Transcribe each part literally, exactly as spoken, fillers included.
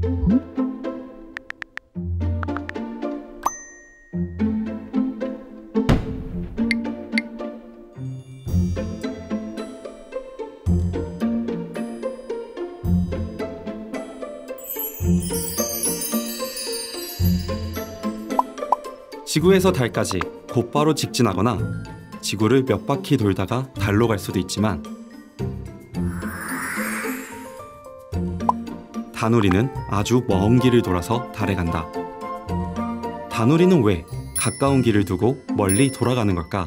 지구에서 달까지 곧바로 직진하거나 지구를 몇 바퀴 돌다가 달로 갈 수도 있지만, 다누리는 아주 먼 길을 돌아서 달에 간다. 다누리는 왜 가까운 길을 두고 멀리 돌아가는 걸까?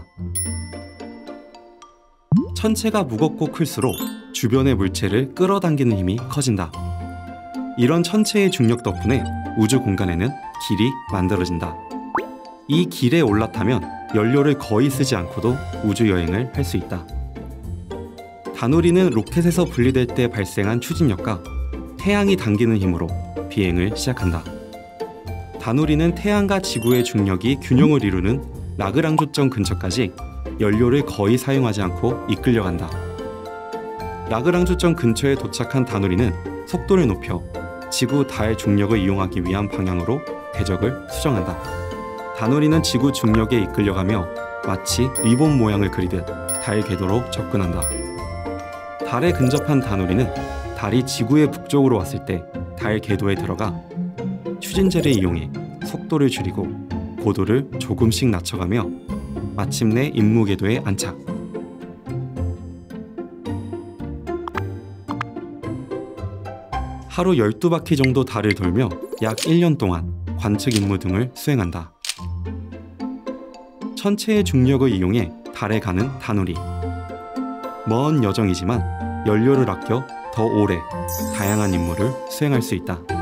천체가 무겁고 클수록 주변의 물체를 끌어당기는 힘이 커진다. 이런 천체의 중력 덕분에 우주 공간에는 길이 만들어진다. 이 길에 올라타면 연료를 거의 쓰지 않고도 우주 여행을 할 수 있다. 다누리는 로켓에서 분리될 때 발생한 추진력과 태양이 당기는 힘으로 비행을 시작한다. 다누리는 태양과 지구의 중력이 균형을 이루는 라그랑주점 근처까지 연료를 거의 사용하지 않고 이끌려간다. 라그랑주점 근처에 도착한 다누리는 속도를 높여 지구 달 중력을 이용하기 위한 방향으로 궤적을 수정한다. 다누리는 지구 중력에 이끌려가며 마치 리본 모양을 그리듯 달 궤도로 접근한다. 달에 근접한 다누리는 달이 지구의 북쪽으로 왔을 때 달 궤도에 들어가 추진제를 이용해 속도를 줄이고 고도를 조금씩 낮춰가며 마침내 임무 궤도에 안착. 하루 열두 바퀴 정도 달을 돌며 약 일 년 동안 관측 임무 등을 수행한다. 천체의 중력을 이용해 달에 가는 다누리. 먼 여정이지만 연료를 아껴 더 오래 다양한 임무를 수행할 수 있다.